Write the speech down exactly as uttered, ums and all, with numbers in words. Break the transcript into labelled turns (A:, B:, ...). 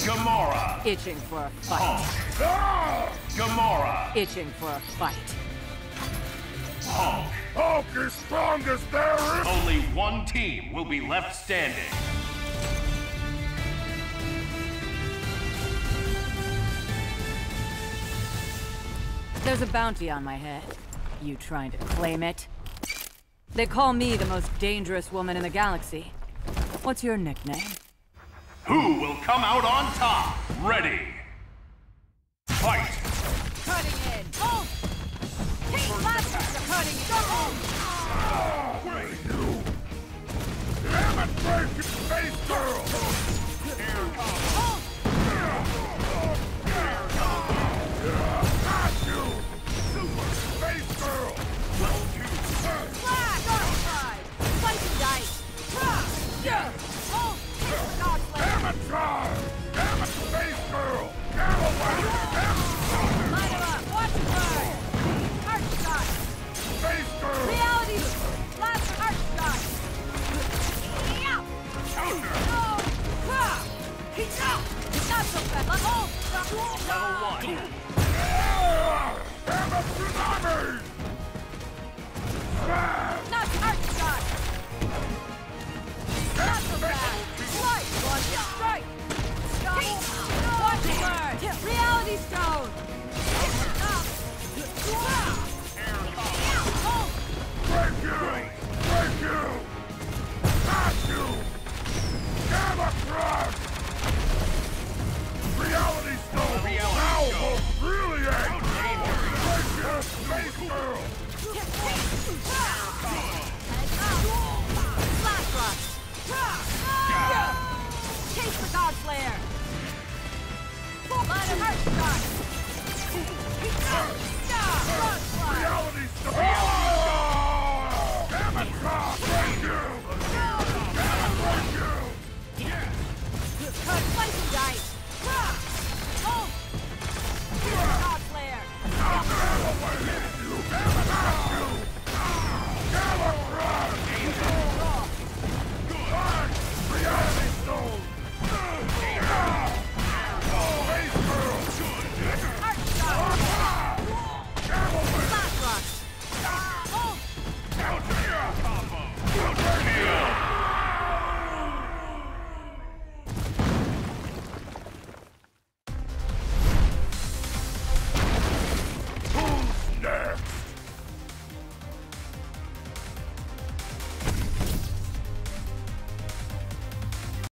A: Gamora.
B: Itching for a fight.
A: Hulk. Gamora.
B: Itching for a fight.
A: Hulk.
C: Hulk is strongest there is!
A: Only one team will be left standing.
B: There's a bounty on my head. You trying to claim it? They call me the most dangerous woman in the galaxy. What's your nickname?
A: Who will come out on top? Ready. Fight.
B: Cutting in. Oh! Team Blasters are cutting in. Go home!
C: Wait, you! Damn it, break your face, girl!
A: Here comes.
B: Oh!
C: Got you! Super space girl!
B: Flash! Dark side! Slice and dice! Drop! Yeah! Oh! Hit the dog leg!
C: Damn it, Charles! Damn it, space girl! Get away! Damn it!
B: Line her up! Watch it burn! Heart shot!
C: Space girl!
B: Reality! Blast heart shot! Yeah!
A: Counter.
B: No! Ha! He's out! Not so fast! Oh!
A: Level one.
C: Yeah! Damn it, tsunami! Smash!
B: Not heart shot! Not so fast! Slice! One strike! Stop! Watch it burn! Reality stone! Stop! Oh!
C: Break you! Break you! Got you! Gamma Crush! Reality stone!
A: Reality
C: now
A: stone.
C: will really act! Break you, space girl!
B: Flash rush! Chase the God Slayer! Line of heart shot! Stop! Frog slide!
C: Reality stone! Gamma Crush!